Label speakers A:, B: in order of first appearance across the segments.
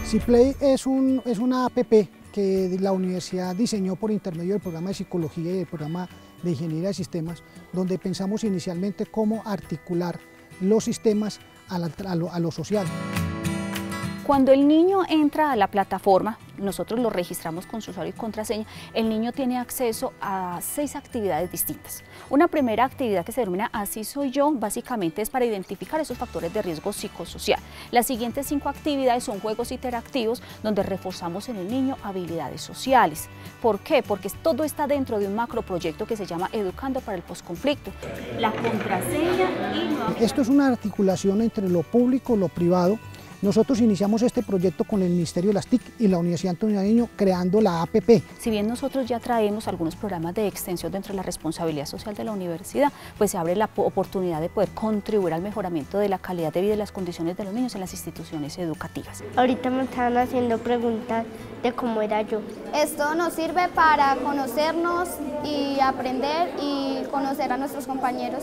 A: CIPLEI es una app que la universidad diseñó por intermedio del programa de psicología y del programa de ingeniería de sistemas, donde pensamos inicialmente cómo articular los sistemas a lo social.
B: Cuando el niño entra a la plataforma, nosotros lo registramos con su usuario y contraseña, el niño tiene acceso a 6 actividades distintas. Una primera actividad que se denomina Así soy yo, básicamente es para identificar esos factores de riesgo psicosocial. Las siguientes 5 actividades son juegos interactivos donde reforzamos en el niño habilidades sociales. ¿Por qué? Porque todo está dentro de un macroproyecto que se llama Educando para el Postconflicto. La contraseña y...
A: Esto es una articulación entre lo público y lo privado. Nosotros iniciamos este proyecto con el Ministerio de las TIC y la Universidad Antonio Nariño creando la APP.
B: Si bien nosotros ya traemos algunos programas de extensión dentro de la responsabilidad social de la universidad, pues se abre la oportunidad de poder contribuir al mejoramiento de la calidad de vida y las condiciones de los niños en las instituciones educativas.
C: Ahorita me estaban haciendo preguntas de cómo era yo.
D: Esto nos sirve para conocernos y aprender y conocer a nuestros compañeros.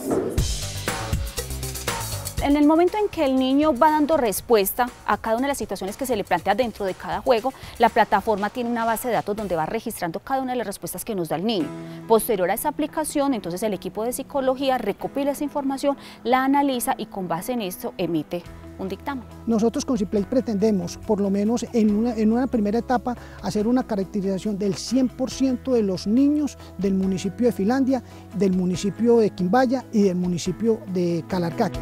B: En el momento en que el niño va dando respuesta a cada una de las situaciones que se le plantea dentro de cada juego, la plataforma tiene una base de datos donde va registrando cada una de las respuestas que nos da el niño. Posterior a esa aplicación, entonces el equipo de psicología recopila esa información, la analiza y con base en esto emite un dictamen.
A: Nosotros con CIPLEI pretendemos, por lo menos en una primera etapa, hacer una caracterización del 100% de los niños del municipio de Finlandia, del municipio de Quimbaya y del municipio de Calarcá.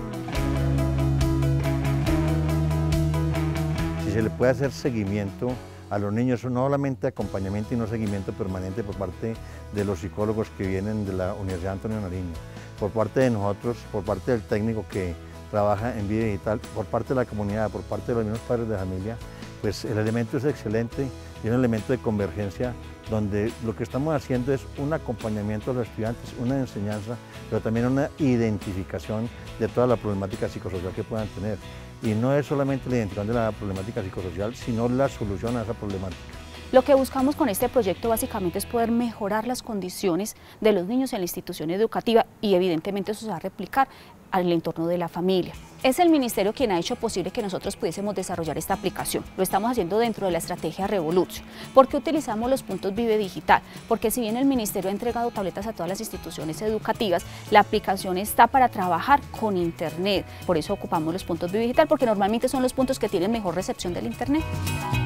E: Si se le puede hacer seguimiento a los niños, no solamente acompañamiento y no seguimiento permanente por parte de los psicólogos que vienen de la Universidad Antonio Nariño, por parte de nosotros, por parte del técnico que trabaja en vida digital, por parte de la comunidad, por parte de los mismos padres de familia, pues el elemento es excelente y un elemento de convergencia donde lo que estamos haciendo es un acompañamiento a los estudiantes, una enseñanza, pero también una identificación de toda la problemática psicosocial que puedan tener. Y no es solamente la identificación de la problemática psicosocial, sino la solución a esa problemática.
B: Lo que buscamos con este proyecto básicamente es poder mejorar las condiciones de los niños en la institución educativa y evidentemente eso se va a replicar al entorno de la familia. Es el Ministerio quien ha hecho posible que nosotros pudiésemos desarrollar esta aplicación. Lo estamos haciendo dentro de la estrategia Revolution. ¿Por qué utilizamos los puntos Vive Digital? Porque si bien el Ministerio ha entregado tabletas a todas las instituciones educativas, la aplicación está para trabajar con Internet. Por eso ocupamos los puntos Vive Digital, porque normalmente son los puntos que tienen mejor recepción del Internet.